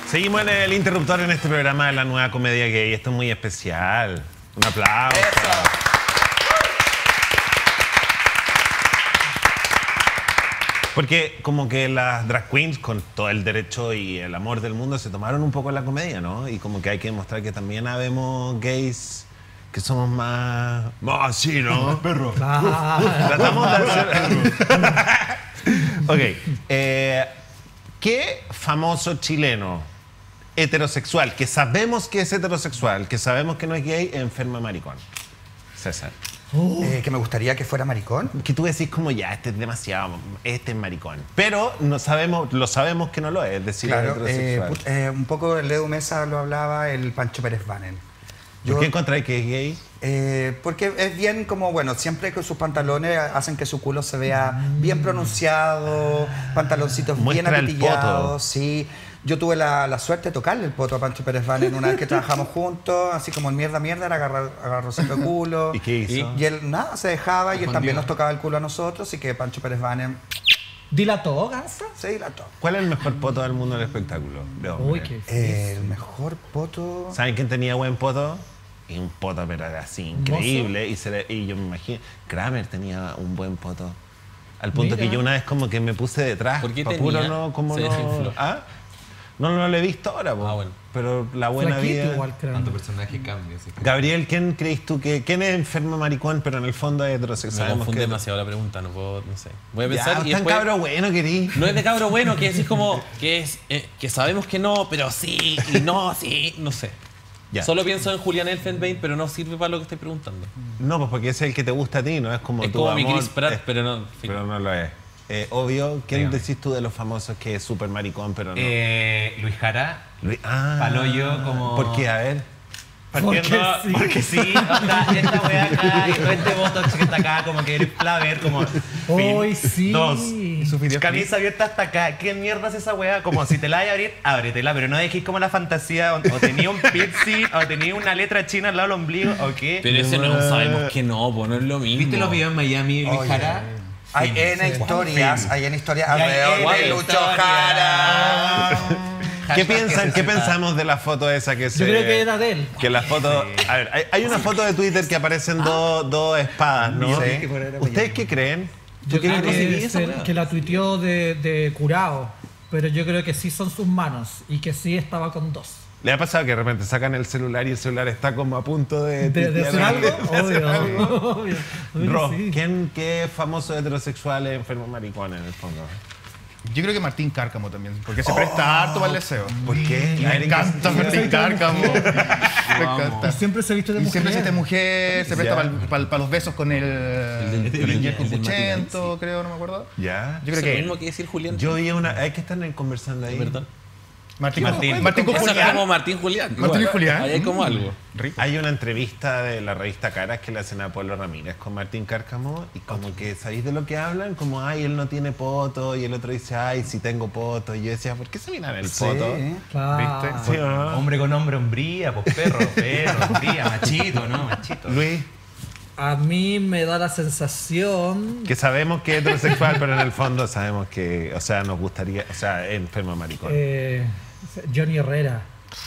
Seguimos en el interruptor en este programa de la nueva comedia gay. Esto es muy especial. Un aplauso. Eso. Porque como que las drag queens, con todo el derecho y el amor del mundo, se tomaron un poco la comedia, ¿no? Y como que hay que demostrar que también habemos gays que somos más así, ¿no? Perro. Tratamos de hacer... Ok. ¿Qué famoso chileno heterosexual, que sabemos que es heterosexual, que sabemos que no es gay, enferma maricón? César. Que me gustaría que fuera maricón. Que tú decís como ya, este es demasiado, este es maricón. Pero no sabemos, lo sabemos que no lo es decir, Claro, heterosexual. un poco el Edu Mesa lo hablaba, el Pancho Pérez Banen. ¿Por qué encontráis que es gay? Porque es bien como, bueno, siempre que sus pantalones hacen que su culo se vea bien pronunciado, pantaloncitos bien Muestra el apitillados, poto. sí. Yo tuve la suerte de tocarle el poto a Pancho Pérez Banen una vez que trabajamos juntos, así como en mierda, era agarrocito de culo. ¿Y qué hizo? Y él, nada, se dejaba y él también nos tocaba el culo a nosotros, así que Pancho Pérez Banen ¿Dilató, Gansa? se dilató. ¿Cuál es el mejor poto del mundo del espectáculo? De hombre? Uy, qué difícil. El mejor poto... ¿Saben quién tenía buen poto? Y un poto, pero era así, increíble. Y yo me imagino, Kramer tenía un buen poto. Al punto Mira. que yo una vez como que me puse detrás. ¿Por qué pa' tenía? puro no, como Se no. desinfló. ¿Ah? No lo he visto ahora, po. Ah, bueno. Pero la buena Flaquito vida. igual, creo. Tanto personaje cambia. Así que... Gabriel, ¿quién crees tú que quién es enfermo maricón, pero en el fondo es heterosexual? Me Sabemos confunde que- demasiado la pregunta, no puedo, no sé. Voy a Ya, pensar y tan después... cabro bueno, querí. No es de cabro bueno, que decís como que es que sabemos que no, pero sí, y no, sí, no sé. Ya. Solo pienso en Julián Elfenbein, pero no sirve para lo que estoy preguntando. No, pues porque ese es el que te gusta a ti, no es como Es tu como mi amor, Chris Pratt, es- pero no. en fin. pero no lo es. Obvio, ¿quién Dígame. decís tú de los famosos que es súper maricón, pero no? Luis Jara, Ah, Paloyo como... ¿Por qué? A ver. Porque sí. Porque sí, onda, esta wea acá y todo este botox que está acá, como que eres flaver, como... Uy, sí. Dos. Su Camisa abierta hasta acá. ¿Qué mierda es esa wea? Como si te la vayas a abrir, ábretela, pero no dejéis como la fantasía. O tenía un piercing, o tenía una letra china al lado del ombligo, o qué. Pero ese no sabemos que no, pues no es lo mismo. ¿Viste los videos en Miami, Luis Oye. Jara? Hay N historias, hay N historias hay alrededor N de Lucho historias. Jara. ¿Qué Hashtag piensan? que ¿Qué se sepa. pensamos de la foto esa que se? Yo creo que era de él. Que la foto. A ver, hay una foto de Twitter que aparecen dos espadas, ¿no? Sí. ¿Ustedes qué creen? Yo creo no seguí que, esa weá. que la tuiteó de curado, pero yo creo que sí son sus manos y que sí estaba con dos. ¿Le ha pasado que de repente sacan el celular y el celular está como a punto de ¿De hacer algo? hacer algo? Obvio, obvio. Obvio Ro, que sí. ¿qué famoso heterosexual es enfermo maricón en el fondo? Yo creo que Martín Cárcamo también, porque se presta harto para el deseo. ¿Por qué? Me encanta Martín Cárcamo. Me encanta. Y siempre se viste de Y mujer. siempre se viste mujer, se presta para los besos con el del Puchento, creo, no me acuerdo. ¿Ya? Yo Eso creo es lo que mismo que decir Julián. Yo vi una. Hay que estar conversando ahí. Perdón. Martín con Eso es Julián. como Martín Julián. Martín y Igual. Julián. Ahí hay como algo. Rico. Hay una entrevista de la revista Caras que le hacen a Pablo Ramírez con Martín Cárcamo y como que, ¿sabéis de lo que hablan? Como, ay, él no tiene poto y el otro dice, ay, sí tengo poto. Y yo decía, ¿por qué se miran el poto? Claro. ¿Viste? Sí, ¿o no? Hombre con hombre, hombría, pues perro, hombría, machito, ¿no? Machito. Luis, A mí me da la sensación... que sabemos que es heterosexual, pero en el fondo sabemos que, o sea, nos gustaría, o sea, es enfermo maricón. Johnny Herrera.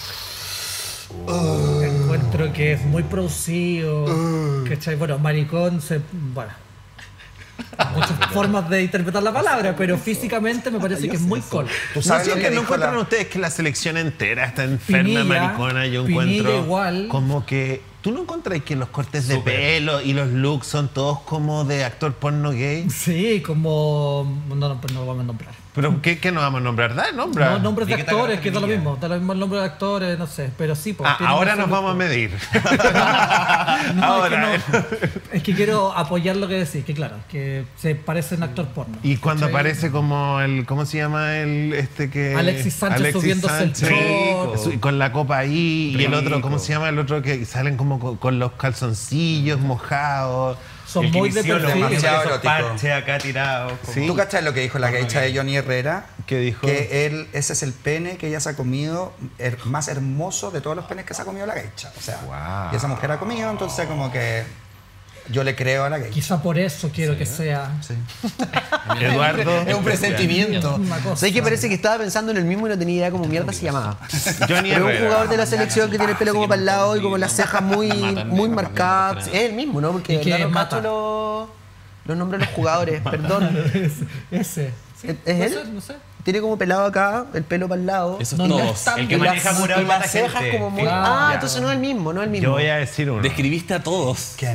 Encuentro que es muy producido. ¿Cachai? Bueno, maricón, bueno. Muchas formas de interpretar la palabra, pero físicamente me parece que es muy col. ¿Tú ¿No sabes lo sienten, que no dijo encuentran la... ustedes que la selección entera está enferma, Pinilla, maricona? Yo Pinilla encuentro igual. como que... ¿Tú no encontrás que los cortes de Súper. pelo y los looks son todos como de actor porno gay? Sí, como... No vamos a nombrar. ¿Pero qué nos vamos a nombrar? Da, nombra. No, nombres de ¿De qué te actores, agarraste, que da lo Pinilla? mismo. Da lo mismo el nombre de actores, no sé. Pero sí, pues, tiene Ahora mucho nos vamos a look. medir. No, Ahora. es que quiero apoyar lo que decís, que claro, que se parece a un actor porno. Y cuando ¿cachai? aparece como el... ¿Cómo se llama el este que...? Alexis Sánchez subiéndose el short. Con la copa ahí. Y el otro, Rico. ¿cómo se llama? El otro que salen como con los calzoncillos mojados. Son muy de inició perfil. demasiado esos erótico. parches acá tirados. como- Sí. ¿Tú cachas lo que dijo la geisha de Johnny Herrera? ¿Qué dijo? Que ese es el pene que ella se ha comido más hermoso de todos los penes que se ha comido la geisha. O sea, Wow. y esa mujer ha comido, entonces como que... yo le creo a la gay. Quizá por eso quiero que sea Eduardo. Es un presentimiento. una cosa. ¿Sabes que parece que estaba pensando en el mismo y no tenía idea cómo mierda se llamaba? Johnny Pero un Herrera. jugador de la selección que tiene el pelo como para el lado y como las cejas muy, Matan, muy matan, marcadas. matan. Es el mismo, ¿no? Porque Y de que verdad no mata. cacho los nombres de los jugadores, perdón. Ese. ¿Sí? ¿Es ¿Puede él? ser? No sé. Tiene como pelado acá, el pelo para el lado. Eso es No, no todos. es tan- El que Y maneja las- curado y y las mata cejas gente. como muy... Claro. Ah, Ya. entonces no es el mismo, no es el mismo. Yo voy a decir uno. Describiste a todos. ¿Quién?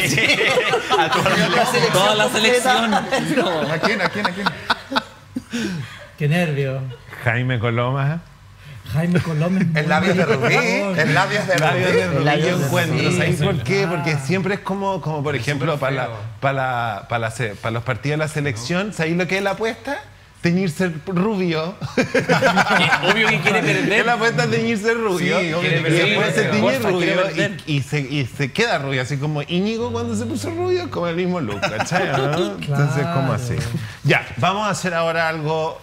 A todos. Toda la selección. No. ¿A quién? ¿A quién? ¿A quién? Qué nervio. Jaime Coloma. Jaime Colom es muy El labios de rico. Rubí. El labios de Labios de Rubí. Rubí, labios yo de encuentro. Rubí. ¿Sabéis por qué? Ah. Porque siempre es como por ejemplo, para los partidos de la selección, ¿sabéis lo que es la apuesta? Teñirse rubio. Obvio que quiere Es perder. la apuesta es teñirse rubio. Sí, obvio y que después se tiñe Porfa, quiere rubio perder. y se queda rubio. Así como Íñigo cuando se puso rubio, como el mismo look, ¿cachai? ¿No? Entonces, como así. Ya, vamos a hacer ahora algo.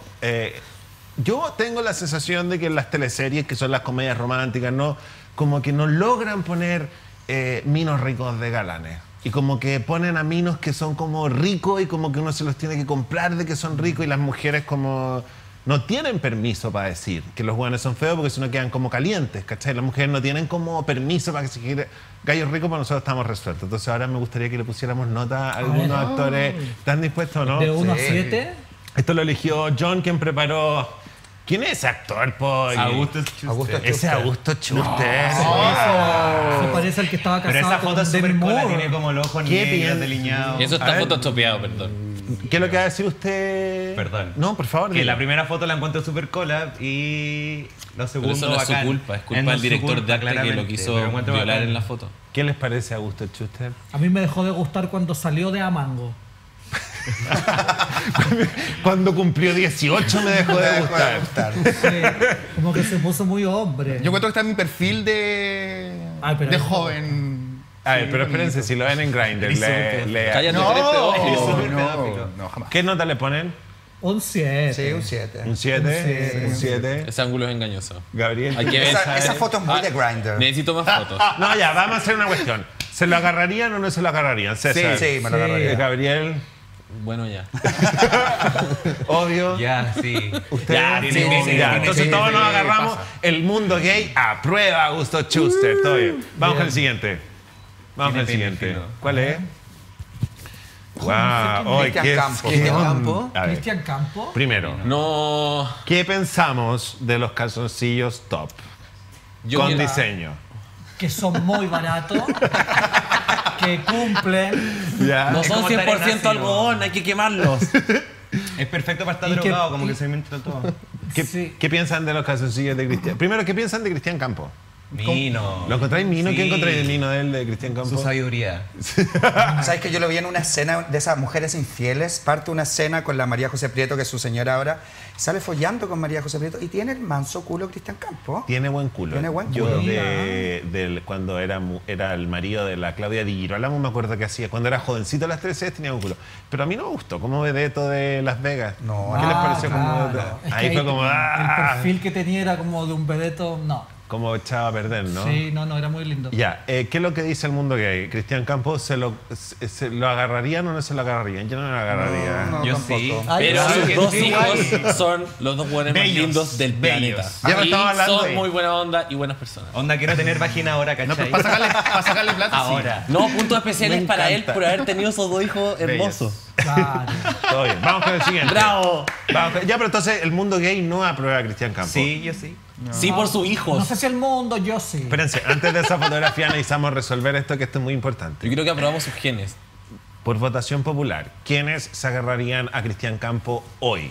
Yo tengo la sensación de que en las teleseries, que son las comedias románticas, ¿no? Como que no logran poner minos ricos de galanes. Y como que ponen a minos que son como ricos y como que uno se los tiene que comprar de que son ricos y las mujeres como no tienen permiso para decir que los hueones son feos porque si no quedan como calientes, ¿cachai? Las mujeres no tienen como permiso para exigir gallos ricos, pero nosotros estamos resueltos. Entonces ahora me gustaría que le pusiéramos nota a algunos ver. actores. ¿Están dispuestos o no? De 1 a Sí. 7. Esto lo eligió John, quien preparó... ¿Quién es ese actor, po? Augusto Schuster. Augusto Ese Schuster. Augusto Schuster. Se parece al que estaba casado Pero esa con foto es Demi súper cola, Moore. tiene como los ojos Qué negros, bien. delineados. Eso A está ver. photoshopeado, perdón. ¿Qué es lo que va a decir usted? Perdón. No, por favor. Que diga. la primera foto la encuentro súper cola y lo Pero segundo eso no es su bacán. culpa, es culpa No del su director culpa, de arte que lo claramente, quiso pero encuentro violar bacán. en la foto. ¿Qué les parece a Augusto Schuster? A mí me dejó de gustar cuando salió de Amango. Cuando cumplió 18 me dejó de gustar. Sí, como que se puso muy hombre. Yo cuento que está en mi perfil de, Ay, pero de es joven. A ver, Sí, pero espérense, si lo ven en Grindr, Cállate, No, eres pedófilo. no, jamás. ¿Qué nota le ponen? Un 7. Sí, un 7. ¿Un 7? ¿Un 7? Ese ángulo es engañoso. Gabriel. Hay que ver, Esa ¿sabes? foto es muy de Grindr. Necesito más fotos. No, ya, vamos a hacer una cuestión. ¿Se lo agarrarían o no se lo agarrarían? César. Sí, me lo Sí. agarraría. Gabriel, Bueno, ya. obvio. Ya, sí. Usted. Ya, Sí, tiene que sí, ser, ya. tiene Entonces que todos ser. nos agarramos. pasa. El mundo gay aprueba a Augusto Schuster. Todo bien. Vamos con el siguiente. Vamos con el Tiene pene siguiente. fino. ¿Cuál es? Wow. Cristian Campos. ¿qué Cristian onda? Campos. A ver, Cristian Campo. primero, No. ¿qué pensamos de los calzoncillos top? Yo Con quiero- diseño. Que son muy baratos. Que cumplen. Ya. No Es son como estar en 100% ácido. algodón, hay que quemarlos. Es perfecto para estar Y que- drogado, como y- que se inventa todo. ¿Qué, Sí. qué piensan de los calzoncillos de Cristian? Primero, ¿qué piensan de Cristian Campo? Mino. ¿Lo encontráis Mino? Sí. ¿Qué encontráis de Mino de él, de Cristian Campo? Su sabiduría. ¿Sabes que yo lo vi en una escena de esas mujeres infieles? Parte una escena con la María José Prieto, que es su señora ahora. Sale follando con María José Prieto y tiene el manso culo Cristian Campos. Tiene buen culo. Tiene buen Yo culo. cuando era el marido de la Claudia Di Girolamo me acuerdo que hacía. Cuando era jovencito a las 13 tenía buen culo. Pero a mí no me gustó como vedeto de Las Vegas. No, ¿Qué les Ah, pareció como claro. vedeto? Es que Ahí fue como... El ¡ah! perfil que tenía era como de un vedeto. No. Como echaba a perder, ¿no? Sí, no, era muy lindo. Ya, ¿qué es lo que dice el mundo gay? Cristian Campos, ¿se lo agarrarían o no se lo agarrarían? Yo no me lo agarraría. No, Yo tampoco. sí. Pero sí, sus dos sí, hijos son los dos buenos más Bellos, lindos del bellos. planeta. Ya me y estaba hablando son ahí. muy buena onda y buenas personas. Onda, quiero tener vagina ahora, No, ¿cachai? pero para sacarle plata, sí. Ahora. No, puntos especiales Me para él encanta. por haber tenido esos dos hijos hermosos. Claro. Todo bien. Vamos con el siguiente. ¡Bravo! Ya, pero entonces el mundo gay no aprueba a Cristian Campos. Sí, yo sí. Sí, por sus No hijos. sé si el mundo, yo sí. Espérense, antes de esa fotografía necesitamos resolver esto, que esto es muy importante. Yo creo que aprobamos sus genes. Por votación popular, ¿quiénes se agarrarían a Cristian Campo hoy?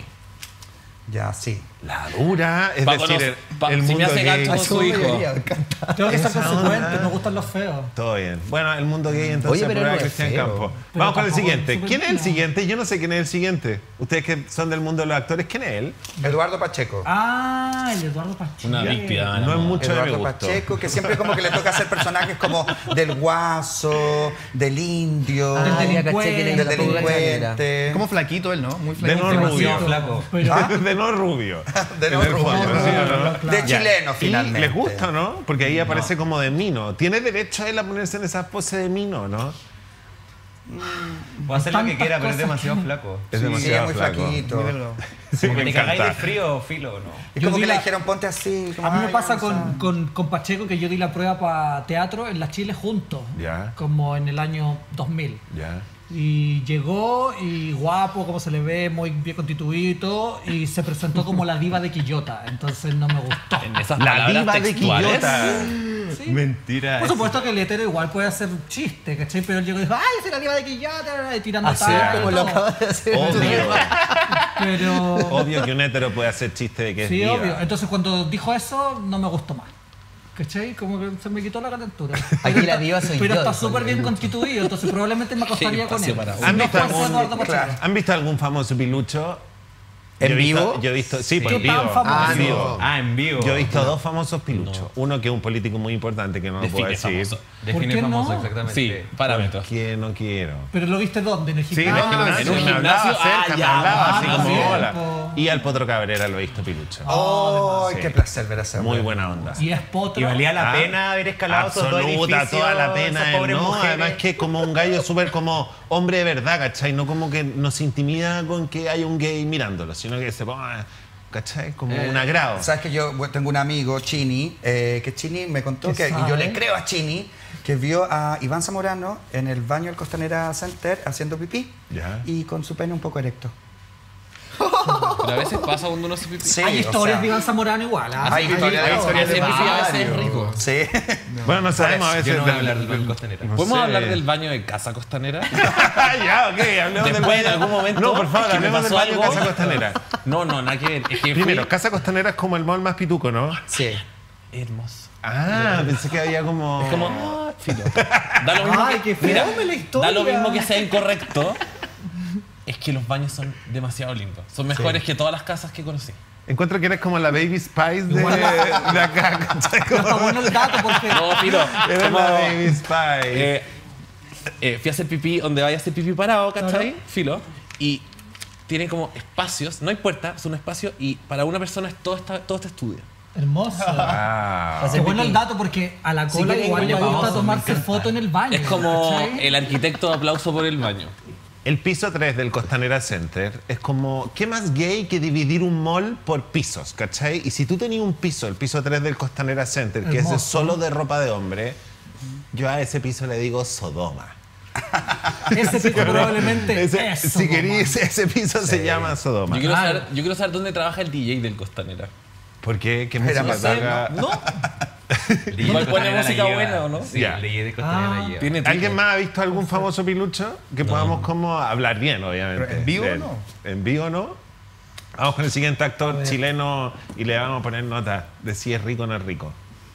Ya, sí. La dura, es Paco, decir, no, el si me mundo hace gay. gancho con su hijo. Tengo que ser Esa consecuente, onda. me gustan los feos. Todo bien. Bueno, el mundo gay entonces Oye, pero aprueba a no es Cristian feo. Campo. Pero Vamos con el tampoco siguiente. es súper ¿Quién es el fino. siguiente? Yo no sé quién es el siguiente. Ustedes que son del mundo de los actores, ¿quién es él? Eduardo Pacheco. Ah, el Eduardo Pacheco. Una víctima. No es mucho de mi Eduardo gusto. Pacheco, que siempre como que le toca hacer personajes como del guaso, del indio, Del Ah, ya delincuente. caché que del era tampoco caché quién era. delincuente. Como flaquito él, ¿no? Muy De flaquito. no Demasiado rubio. flaco. Pero, De no rubio. De no En el rubio. fondo, No, ¿sí o no? De Ya. chileno, Y finalmente. les gusta, ¿no? Porque ahí aparece como de Mino. ¿Tiene derecho él a ponerse en esa pose de Mino, no? Puede hacer lo que Tantas quiera, pero es cosas demasiado que- flaco. Es Sí, demasiado es muy flaco. flaquito. Muy delgado. Sí, me ¿Te cagáis de encanta. frío o filo o no? Es Yo como di que le la- dijeron ponte así. como, A mí me "Ay, pasa vamos a-". con Pacheco que yo di la prueba para teatro en la Chile juntos, Ya. como en el año 2000. Ya. Y llegó y guapo, como se le ve, muy bien constituido y todo, y se presentó como la diva de Quillota, entonces no me gustó. En esas La palabras diva de textuales. Quillota. Sí. Mentira. Por supuesto que el hetero igual puede hacer chiste, ¿cachai? Pero él llegó y dijo, ¡ay, soy la diva de Quillota! Y tirando Así tallas es y como lo todo. acabas de hacer. Obvio. Pero... Obvio que un hétero puede hacer chiste de que es Sí, diva. obvio. Entonces cuando dijo eso, no me gustó más. ¿Cachai? Como que se me quitó la calentura. Aquí la diva soy Pero yo, está dijo súper el bien Lucho. constituido, entonces probablemente me acostaría con él. espacio para Si ¿Han no visto fuese algún- Eduardo Pacheco. Claro. ¿Han visto algún famoso pilucho? ¿En Yo he visto- vivo? Yo he visto, sí, pues ¿Qué en tan vivo. famoso? En vivo. Ah, en vivo. Yo he visto dos famosos piluchos. Uno que es un político muy importante que no lo puedo Define decir. famoso. Define ¿Por qué famoso, no? exactamente. Sí, parámetros. Que no quiero. ¿Pero lo viste dónde? ¿En el Sí, en el gimnasio? gimnasio. en un Me hablaba gimnasio, cerca, me ya, hablaba así como bien, hola. po. Y al Potro Cabrera lo he visto pilucho. ¡Ay, Sí. qué placer ver a ese Muy hombre! buena onda. Y es potro. Y valía la Ah, pena haber escalado esos dos absoluta, edificios. toda la esas pena. pobres No, mujeres. además que como un gallo súper como hombre de verdad, ¿cachai? No como que nos intimida con que haya un gay mirándolo, sino que se ponga, ¿cachai? Como un agrado. Sabes que yo tengo un amigo, Chini, que Chini me contó ¿Qué que, y yo sabe? le creo a Chini, que vio a Iván Zamorano en el baño del Costanera Center haciendo pipí Ya. y con su pene un poco erecto. Pero a veces pasa cuando uno se pipí. Sí, Hay o historias sea, de Iván Zamorano igual. ¿ah? Hay historias de Hacer pipí a veces es varios. rico. Sí. Bueno, no sabemos a veces. Yo no voy a hablar del baño costanera. no ¿Podemos sé. hablar del baño de Casa Costanera? Ya, ok, hablemos del Después, en baño. algún momento, No, por favor, es que me hablemos del pasó baño de algo. Casa Costanera. No, nada que ver. Es que fui- Primero, Casa Costanera es como el mall más pituco, ¿no? Sí. Hermoso. Ah, pensé que había como... Es como, filo. Da lo mismo Ay, que, qué mira, fome la historia. da lo mismo que sea incorrecto. Es que los baños son demasiado lindos. Son mejores que todas las casas que conocí. Encuentro que eres como la Baby Spice de acá, ¿cachai? Pero está Como- bueno el dato porque... No, filo. Eres como, la Baby Spice. fui a hacer pipí donde vaya a hacer pipí parado, ¿cachai? Claro. Filo. Y tiene como espacios, no hay puerta, es un espacio y para una persona es todo este estudio. Hermoso. Ah. Qué bueno el dato porque a la cola quieren, igual le coño, gusta vamos, tomarse foto en el baño. Es como ¿cachai? el arquitecto de aplauso por el baño. El piso 3 del Costanera Center es como, ¿qué más gay que dividir un mall por pisos, cachai? Y si tú tenías un piso, el piso 3 del Costanera Center, que Hermoso. es solo de ropa de hombre, yo a ese piso le digo Sodoma. Ese pico probablemente Ese- es si Sodoma. querís, ese piso se llama Sodoma. Claro. Yo quiero saber dónde trabaja el DJ del Costanera. ¿Por qué? ¿Qué Era música más toca? ¿No? El DJ Igual de pone Costanera música la lleva. buena, ¿o no? Sí, Ya. el DJ de Costanera la lleva. Tiene ¿Alguien tipo. más ha visto algún famoso pilucho? Que podamos como hablar bien, obviamente. Pero ¿en vivo de él. no? ¿En vivo no? Vamos con el siguiente actor chileno y le vamos a poner nota de si es rico o no es rico.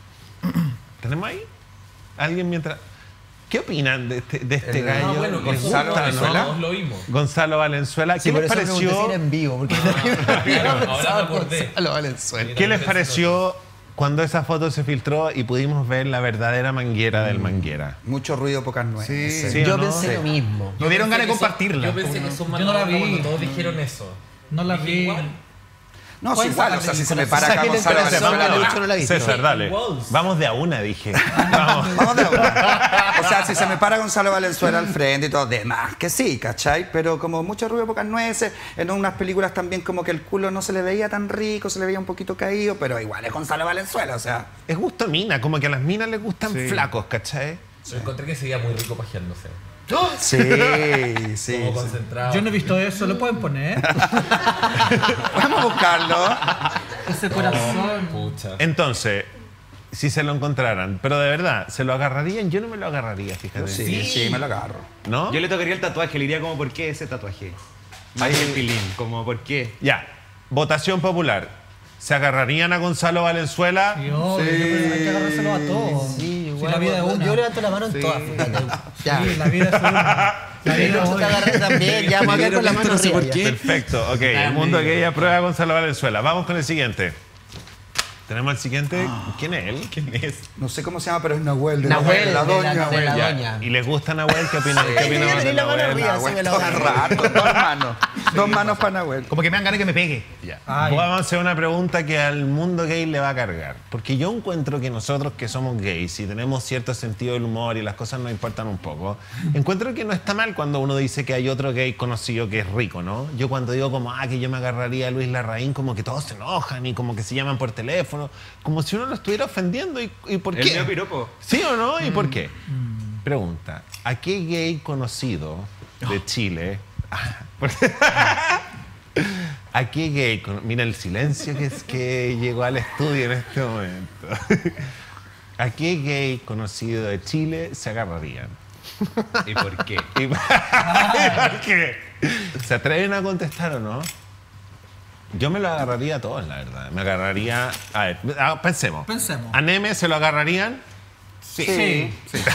¿Tenemos ahí? ¿Alguien mientras...? ¿Qué opinan de este gallo? bueno, ¿Les Gonzalo gusta, Valenzuela. no? lo vimos. Gonzalo Valenzuela. Sí, ¿Qué por les eso pregunté si pareció, era en vivo, porque Ahora me acordé. Gonzalo Valenzuela. ¿qué les pareció cuando esa foto se filtró y pudimos ver la verdadera manguera del manguera? Mucho ruido, pocas nueces. Sí, ¿o Yo no? pensé lo mismo. Me dieron ganas de compartirla. Yo pensé que son Yo no la vi. cuando todos dijeron eso. No la Dije, vi. igual. No, sí, ¿Cuál igual, o saca sea, si el se me corazón? para acá Sáquenle el Gonzalo corazón, Valenzuela... Lucho no la ha visto. César, dale. Walls. Vamos de a una, dije. Vamos. Vamos de una. O sea, si se me para Gonzalo Valenzuela al frente y todo, de más que sí, ¿cachai? Pero como mucho ruido, pocas nueces. En unas películas también como que el culo no se le veía tan rico, se le veía un poquito caído, pero igual es Gonzalo Valenzuela, o sea... Es gusto mina, como que a las minas les gustan flacos, ¿cachai? Yo encontré que se veía muy rico pajeándose. Sí, sí. Como sí. concentrado. Yo no he visto eso, ¿lo pueden poner? Vamos a buscarlo. Ese corazón. Pucha. Entonces, si se lo encontraran, pero de verdad, ¿se lo agarrarían? Yo no me lo agarraría, fíjate. Sí, sí, me lo agarro. ¿No? Yo le tocaría el tatuaje, le diría como, ¿por qué ese tatuaje? Ahí el pilín, como, ¿por qué? Ya, votación popular. ¿Se agarrarían a Gonzalo Valenzuela? Sí, obvio, yo creo que hay que agarrárselo a todos. Sí, Sí, igual, la vida es una. Yo levanto la mano en todas, fíjate. Ya. Sí, la vida es una. La vida es Lucho te una. agarré también, ya vamos a quedar con la mano arriba ya. Perfecto, ok. El mundo gay aprueba a Gonzalo Valenzuela. Vamos con el siguiente. Tenemos el siguiente. ¿Quién es él? ¿Quién es? No sé cómo se llama, pero es Nahuel. De Nahuel, la de doña. de la Ya. doña. ¿Y les gusta Nahuel? ¿Qué opinan? ¿Qué opinan Tenía de la mano Nahuel? arriba. Nahuel Sí, me lo todo el agarré. rato, dos manos. Dos manos para Nahuel. Como que me dan ganas que me pegue. Ya. Ay. Vamos a hacer una pregunta que al mundo gay le va a cargar. Porque yo encuentro que nosotros que somos gays y tenemos cierto sentido del humor y las cosas nos importan un poco, encuentro que no está mal cuando uno dice que hay otro gay conocido que es rico, ¿no? Yo cuando digo como, que yo me agarraría a Luis Larraín, como que todos se enojan y como que se llaman por teléfono, como si uno lo estuviera ofendiendo. ¿Y por El qué? mío piropo. ¿Sí o no? ¿Y por qué? Pregunta, ¿a qué gay conocido de Chile... ¿A qué gay? Mira el silencio que llegó al estudio en este momento. ¿A qué gay conocido de Chile se agarrarían? ¿Y por qué? ¿Y por qué? ¿Se atreven a contestar o no? Yo me lo agarraría a todos, la verdad. Me agarraría... A ver, pensemos. Pensemos. ¿A Neme se lo agarrarían? Sí.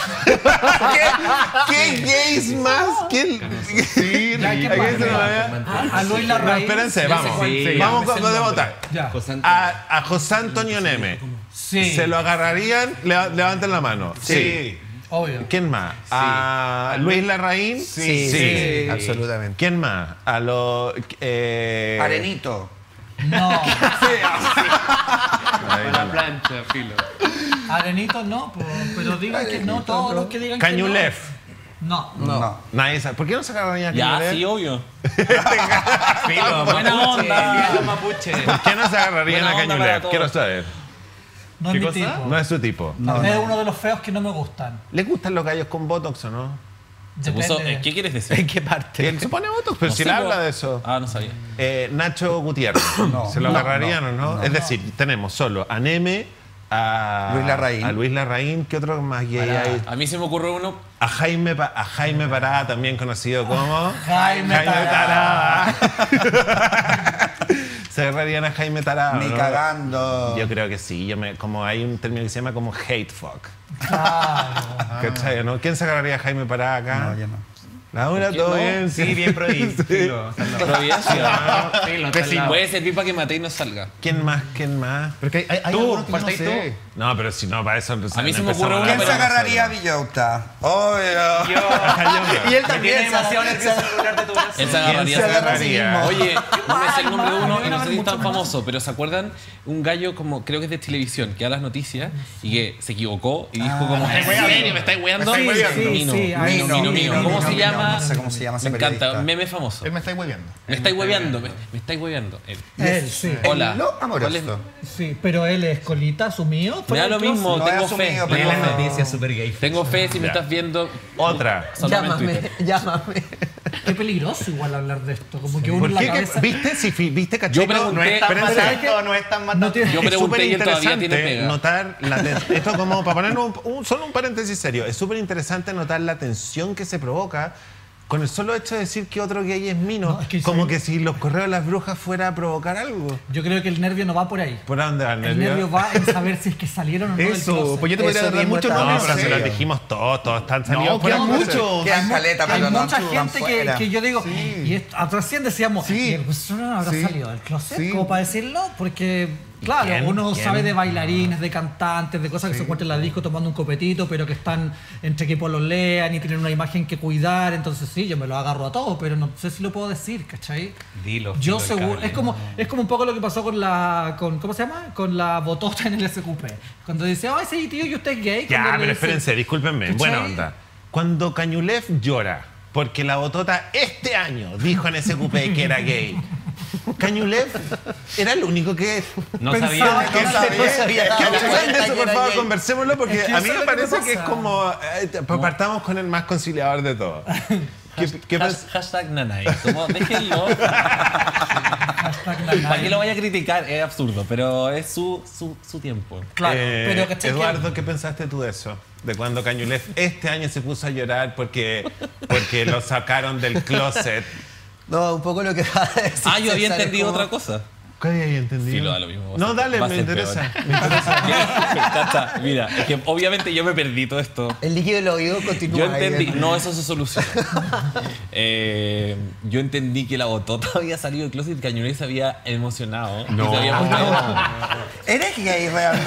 ¿Qué gays más? Sí, Ya, ¿qué ¿a quién más? se lo agarrarían? A Luis No, Larraín. espérense, vamos. Sí, Vamos ya. con lo de votar. Ya. A José Antonio Neme. Sí. ¿Se lo agarrarían? Levanten la mano. Sí. Obvio. ¿Quién más? ¿A Luis Larraín? Sí, absolutamente. ¿Quién más? A los... Arenito. No. Ahí La no. plancha, filo. Arenito no, pero digan que no, todos los que digan Cañulef. que no. No. Nadie sabe. ¿Por qué no se agarrarían a Ya, Cañulef? sí, obvio. Filo, Buena onda. Los mapuches. ¿Por qué no se agarrarían Buena a onda para Cañulef? todos. Quiero saber. No es ¿Qué mi cosa? tipo. No es su tipo. Es uno de los feos que no me gustan. ¿Les gustan los gallos con botox o no? Se puso, Depende. ¿qué quieres decir? ¿En qué parte? Él se pone botox, pero No si sé, le po. habla de eso. Ah, no sabía. Nacho Gutiérrez. ¿Se lo agarrarían o no? Es decir, tenemos solo a Neme, a Luis Larraín. A Luis Larraín. ¿Qué otro más gay hay? A mí se me ocurre uno. A Jaime Parada, también conocido como... Jaime Tarada. ¿Se agarrarían a Jaime Tarada? Ni ¿no? cagando. Yo creo que sí. Como hay un término que se llama como hate fuck. Claro. ¿Cachai, no? ¿Quién se agarraría a Jaime Parada acá? No, yo no. Laura, ¿todo no? bien? Sí, bien prohibido. Filo, está al lado. Providencia. Filo, está al lado. Puede servir para que Matei no salga. ¿Quién más? ¿Quién más? Pero que hay Tú, algunos que yo no faltáis sé. No, pero si no, para eso... A mí se me ocurre uno, ¿Quién pero se no agarraría a Villota? Obvio. Y él Me tiene también. demasiado nervioso el celular de tu brazo. Él se agarraría. se agarraría? Oye, no me sé el nombre de uno y no sé Mucho si es tan menos. famoso, pero ¿se acuerdan? Un gallo como, creo que es de televisión, que da las noticias y que se equivocó y dijo como, ¿en serio? ¿Me estáis weando? Sí, sí, Mino, sí, ahí Mino, sí, Mino. Mino, ¿Cómo se Mino, llama? no sé cómo se llama ese Me encanta, periodista. un meme famoso. Él me está hueviando. Me estáis hueveando, me estáis hueveando. Él, sí. Hola. No, ¿Cuál es? amoroso. Sí, pero él es colita, asumido. Me da lo mismo, No es tengo asumido, fe. pero- Lee las noticias super gay. Tengo fe si me Ya. estás viendo. Otra. Saludame en Llámame, Twitter. llámame. Qué peligroso igual hablar de esto. Como que uno ¿Por en la qué? cabeza... ¿Viste? ¿Viste, Yo Cacheco? pregunté- No es tan Espérense. matando, no es tan matando. No tiene- Yo Es pregunté súper y él todavía tiene interesante pega. notar esto como para poner solo un paréntesis serio. Es súper interesante notar la tensión que se provoca con el solo hecho de decir que otro gay es mino, No, es que como sí. que si los correos de las brujas fuera a provocar algo. Yo creo que el nervio no va por ahí. ¿Por dónde va el El nervio? nervio va en saber si es que salieron o no del Eso, closet. pues yo te podría Eso dar mismo muchos estaba No, nombres. pero se Sí. los dijimos todos están salidos No, fuera quedan del closet. muchos. Quedan caleta, Hay pero no mucha chupan gente fuera. que yo digo, y recién decíamos, Sí. ¿y el profesor no habrá Sí. salido del closet? Sí. Como para decirlo, porque, claro, quién? uno ¿Quién? sabe de bailarines, de cantantes, de cosas que se encuentran en la disco tomando un copetito, pero que están entre que lean y tienen una imagen que cuidar, entonces sí, yo me lo agarro a todos, pero no sé si lo puedo decir, ¿cachai? Dilo. Yo filo, el seguro, cable. es como un poco lo que pasó con ¿cómo se llama? Con la botota en el SQP. Cuando dice, ay, sí, tío, y usted es gay. Ya, Cuando le pero dice- espérense, discúlpenme. ¿Cachai? Buena onda. Cuando Cañulef llora porque la botota este año dijo en SQP que era gay, Cañulef era el único que... No Pensaba sabía. que No sabía. ¿Qué piensan de eso, que por era favor? gay. Conversémoslo porque Es que a eso mí es me lo que parece pasa. que es como... partamos con el más conciliador de todos. ¿Qué Hashtag Nanay. Como, déjenlo. Hashtag nanay. ¿Para qué lo vaya a criticar? Es absurdo, pero es su tiempo. Claro, pero ¿cachai? que- Eduardo, ¿qué pensaste tú de eso? De cuando Cañulef este año se puso a llorar porque lo sacaron del closet. No, un poco lo que acaba de decir. Ah, yo había César, es entendido como- otra cosa. ¿Qué habías entendido? Filo, da lo mismo. No, dale, Va a me ser interesa. peor. Me interesa. Ya está. Mira, es que obviamente yo me perdí todo esto. El líquido del oído continúa. Yo ahí entendí, dentro. no, eso se soluciona. Yo entendí que la botota había salido del closet y que Cañuelas se había emocionado. No. Y se había mostrado. ¿Eres gay realmente?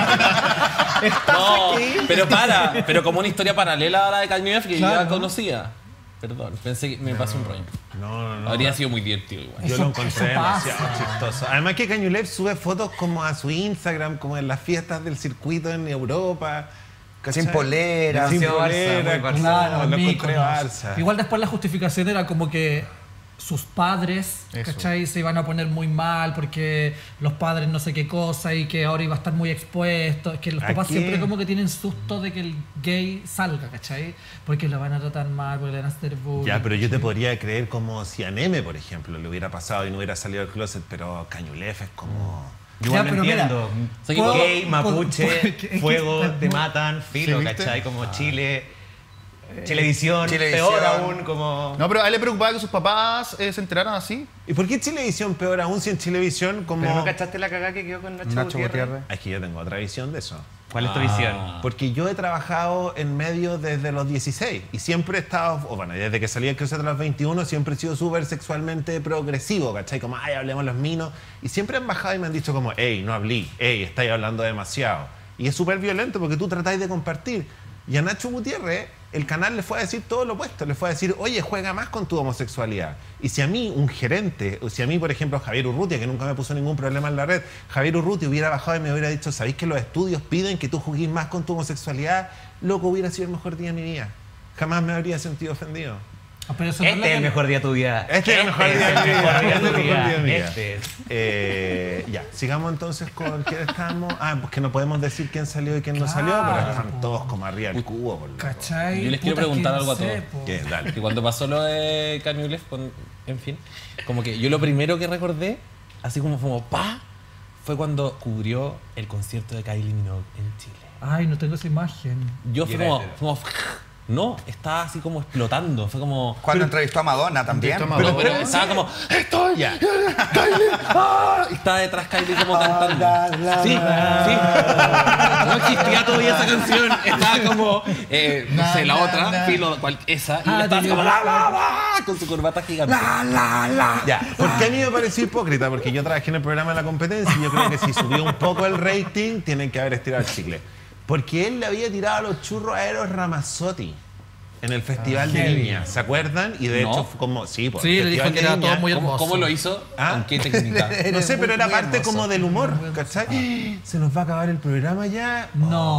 No, pero como una historia paralela a la de Cañuelas que yo Claro. ya conocía. Perdón, pensé que me pasó un rollo. No. Habría sido muy divertido igual. Yo Eso- lo encontré eso pasa. demasiado chistoso. Además que Cañulev sube fotos como a su Instagram, como en las fiestas del circuito en Europa. ¿cachai? Sin polera. Sin Demasiado Barça, polera, muy Barça. como Claro, lo encontré Mykonos. Barça. Igual después la justificación era como que sus padres, Eso. ¿cachai? Se iban a poner muy mal porque los padres no sé qué cosa y que ahora iba a estar muy expuesto. Es que los ¿A papás qué? siempre como que tienen susto de que el gay salga, ¿cachai? Porque lo van a tratar mal, porque le van a hacer bullying. Ya, pero yo te podría creer como si a Neme, por ejemplo, le hubiera pasado y no hubiera salido del closet, pero Cañulev es como... Yo Ya, igual lo pero mira, entiendo. sé que Gay, puedo- mapuche, puedo- fuego, es que- te matan, filo, ¿Sí, viste? ¿cachai? Como Chile, Chilevisión, Chilevisión. peor aún, como... No, pero a él le preocupaba que sus papás se enteraran así. ¿Y por qué Chilevisión peor aún si en Chilevisión como... ¿Pero no cachaste la cagada que quedó con Nacho, Gutiérrez? Es que yo tengo otra visión de eso. ¿Cuál es tu visión? Porque yo he trabajado en medio desde los 16 y siempre he estado, o bueno, desde que salí del closet a los 21, siempre he sido súper sexualmente progresivo, ¿cachai? Como, ay, hablemos los minos. Y siempre han bajado y me han dicho como, hey, no hablé, hey, estáis hablando demasiado. Y es súper violento porque tú tratáis de compartir. Y a Nacho Gutiérrez, el canal le fue a decir todo lo opuesto. Le fue a decir, oye, juega más con tu homosexualidad. Y si a mí, un gerente, o si a mí, por ejemplo, Javier Urrutia, que nunca me puso ningún problema en la red, Javier Urrutia hubiera bajado y me hubiera dicho, ¿sabéis que los estudios piden que tú juegues más con tu homosexualidad? Loco, hubiera sido el mejor día de mi vida. Jamás me habría sentido ofendido. Ah, pero eso no Este es el lo- mejor día de tu vida. Este es el mejor día de mi vida. mejor Este día es de el tu mejor día de mi vida. vida. Este es. Ya, sigamos entonces con quién estamos. Pues que no podemos decir quién salió y quién no salió, pero están todos como arriba del cubo. Por loco. ¿Cachai? Yo les quiero Puta, preguntar quién algo a sé, todos. po. ¿Qué? Dale. Que cuando pasó lo de Cañuelas, en fin, como que yo lo primero que recordé, así como pa, fue cuando cubrió el concierto de Kylie Minogue en Chile. Ay, no tengo esa imagen. Yo fue era como no, estaba así como explotando, fue como... Cuando entrevistó a Madonna también. Entrevistó a Madonna. Pero estaba como, estoy, Kylie, y estaba detrás Kylie como cantando. Sí, sí. No existía todavía esa canción, estaba como, no sé, la otra, filo, esa, y estaba así como, con su corbata gigante. Ya, porque a mí me pareció hipócrita, porque yo trabajé en el programa de la competencia y yo creo que si subió un poco el rating, tienen que haber estirado el chicle. Porque él le había tirado los churros a Eros Ramazzotti en el Festival de Viña, ¿se acuerdan? Y de No. hecho fue como, sí, pues, Sí, el le dijo Festival que de era Viña, todo muy ¿Cómo, hermoso. cómo lo hizo? ¿Ah? ¿Con qué técnica? No sé, pero era muy parte hermoso. como del humor, ¿cachai? ¿Se nos va a acabar el programa ya?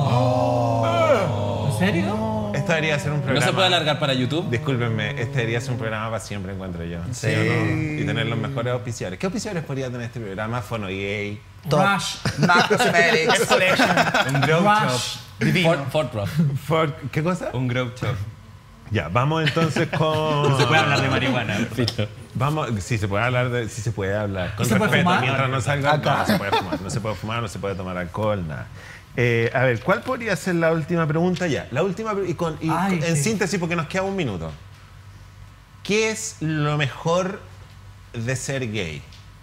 No. ¿En serio? Esto debería ser un ¿No programa. se puede alargar para YouTube? Discúlpenme, este debería ser un programa para siempre, encuentro yo. ¿Sí o no? Y tener los mejores auspiciadores. ¿Qué auspiciadores podría tener este programa? Fono Gay. Rush. Mac Cosmetics. Un grow Rush. shop. Divino. Ford Pro. Ford, ¿qué cosa? Un grow shop. Ya, vamos entonces con... Se puede hablar de marihuana. Vamos, sí se puede hablar, sí se puede hablar. Con ¿Se puede respeto, fumar? mientras no salga... No, se puede fumar, no se puede fumar, no se puede tomar alcohol, nada. A ver, ¿cuál podría ser la última pregunta ya? La última, Ay, en sí. síntesis, porque nos queda un minuto. ¿Qué es lo mejor de ser gay?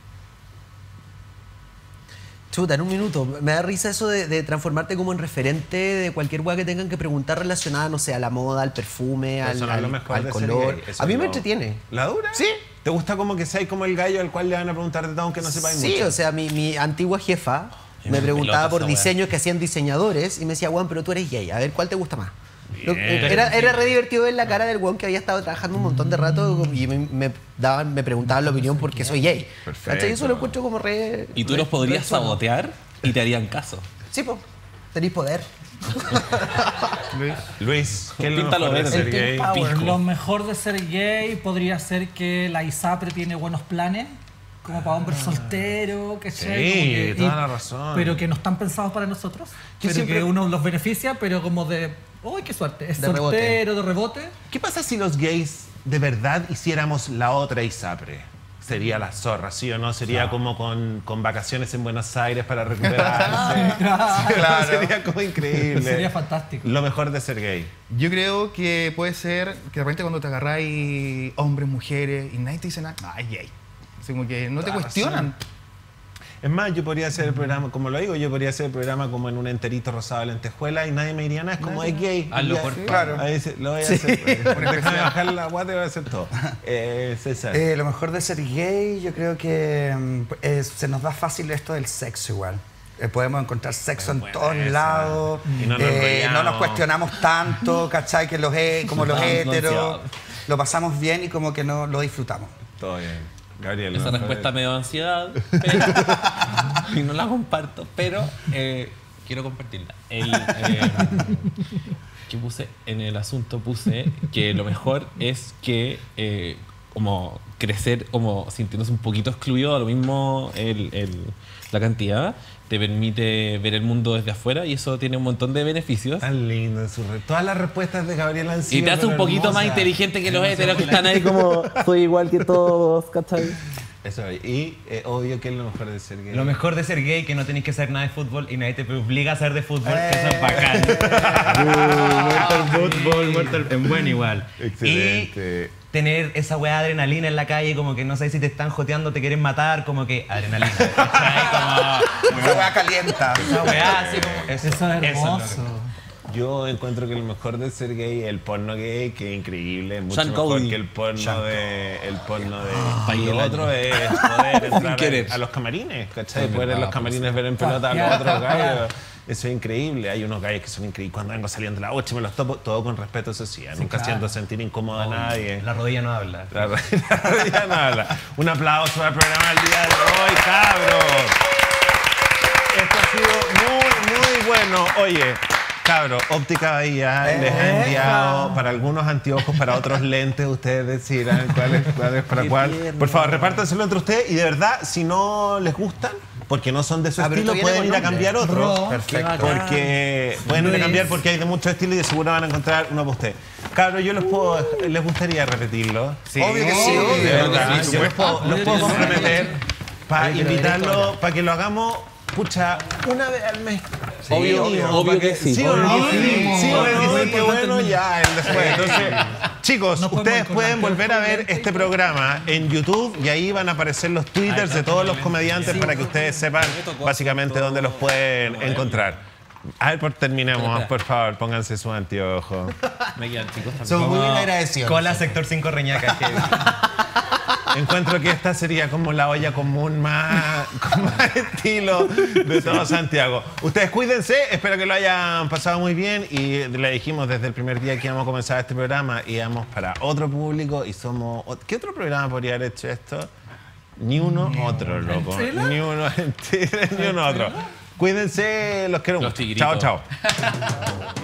Chuta, en un minuto. Me da risa eso de transformarte como en referente de cualquier weá que tengan que preguntar relacionada, no sé, a la moda, al perfume, al, Eso no es lo al- mejor al de ser color. gay, eso A mí es me lo- entretiene. ¿La dura? Sí. ¿Te gusta como que seas como el gallo al cual le van a preguntar de todo aunque no sepáis Sí, mucho? o sea, mi antigua jefa me me preguntaba pelota por esa weá. diseños que hacían diseñadores y me decía, Juan, pero tú eres gay, a ver, ¿cuál te gusta más? Bien. Era re divertido ver la cara del weón que había estado trabajando un montón de rato y me preguntaban la opinión porque soy gay. Perfecto. ¿Cachai? Eso lo encuentro como re... Y tú re- los podrías re sano. sabotear y te harían caso. Sí, pues, tenéis poder. Luis, ¿qué es lo Píntalo mejor de verde. ser El gay? Team Power. Pijo. Lo mejor de ser gay podría ser que la ISAPRE tiene buenos planes, como para hombres solteros, ¿cachai? Sí, Como que- toda la razón. Pero que no están pensados para nosotros. Que Pero siempre- que uno los beneficia, pero como de, ¡uy, qué suerte! Es De rebote. soltero, de rebote. ¿Qué pasa si los gays de verdad hiciéramos la otra ISAPRE? Sería la zorra, ¿sí o no? Sería como con vacaciones en Buenos Aires para recuperarse. Claro. Sería como increíble. Sería fantástico. Lo mejor de ser gay. Yo creo que puede ser que de repente cuando te agarráis hombres, mujeres y nadie te dice nada, ay, gay. Así como que no te Toda cuestionan. Es más, yo podría hacer el programa, como lo digo, yo podría hacer el programa como en un enterito rosado de lentejuela y nadie me diría nada, es como es gay. Hazlo por claro. Ahí lo voy a hacer. Déjame bajar la guata y voy a hacer todo. César. Lo mejor de ser gay, yo creo que se nos da fácil esto del sexo igual. Podemos encontrar sexo en todos lados. Y no nos enrollamos. No nos cuestionamos tanto, ¿cachai? Que como los heteros. Lo pasamos bien y como que no lo disfrutamos. Todo bien. Gabriel. Esa ¿no? respuesta me da ansiedad, pero, y no la comparto, pero quiero compartirla. ¿Qué puse? En el asunto puse que lo mejor es que como crecer como sintiéndose un poquito excluido, a lo mismo la cantidad te permite ver el mundo desde afuera y eso tiene un montón de beneficios. Tan lindo. Todas las respuestas de Gabriel han sido Y te hace un poquito más inteligente que los heteros que están ahí como soy igual que todos, ¿cachai? Eso, y obvio que es lo mejor de ser gay. Lo mejor de ser gay, que no tenés que saber nada de fútbol y nadie te obliga a saber de fútbol, que eso es bacán. Muerto el fútbol, muerto en buen igual. Excelente. Y tener esa weá de adrenalina en la calle, como que no sabes si te están joteando, te quieren matar, como que adrenalina. ¿Cachai? Esa weá calienta. Esa weá así como... Eso es hermoso. Yo encuentro que lo mejor de ser gay es el porno gay, que es increíble, es mucho Sean mejor Cody. que el porno de... País Lo del otro año. es poder entrar querer. a los camarines, ¿cachai? Es Poder en verdad, los camarines ver en pelota a los Patear. otros gallos. Eso es increíble. Hay unos gallos que son increíbles. Cuando vengo saliendo de la 8 me los topo, todo con respeto, eso sí. Nunca siento sentir incómodo a nadie. La rodilla no habla. La rodilla no habla. Un aplauso al programa del día de hoy, cabros. Esto ha sido muy bueno. Oye, cabros, Óptica Bahía les ha enviado para algunos anteojos, para otros lentes. Ustedes decidirán cuál es para cuál. Por favor, repártanselo entre ustedes y de verdad, si no les gustan, porque no son de su pero estilo, esto viene pueden ir con a cambiar otro. Perfecto. Porque pueden ir a cambiar porque hay de muchos estilos y de seguro van a encontrar uno para usted. Cabros, yo les gustaría repetirlo. Sí. Obvio que sí, De obvio. verdad, sí, yo los puedo comprometer para invitarlo, para que lo hagamos, pucha, una vez al mes. obvio que sí. Sí o no. Obvio que sí. Sí, Obvio que sí. qué bueno ya el después. Entonces, chicos, Nos podemos ustedes encontrar pueden volver a ver perfectamente. este programa en YouTube y ahí van a aparecer los twitters de todos los comediantes para que ustedes sepan básicamente dónde los pueden encontrar. A ver, terminemos, por favor, pónganse sus anteojos. Me quedan chicos también. Somos muy bien agradecidos. Cola sector 5 Reñaca. Encuentro que esta sería como la olla común más, con más estilo de todo Santiago. Ustedes cuídense, espero que lo hayan pasado muy bien y le dijimos desde el primer día que íbamos a comenzar este programa, íbamos para otro público y somos... ¿Qué otro programa podría haber hecho esto? Ni uno otro, loco. Ni uno, ni uno otro. Cuídense, los quiero. Los tigritos. Chao, chao.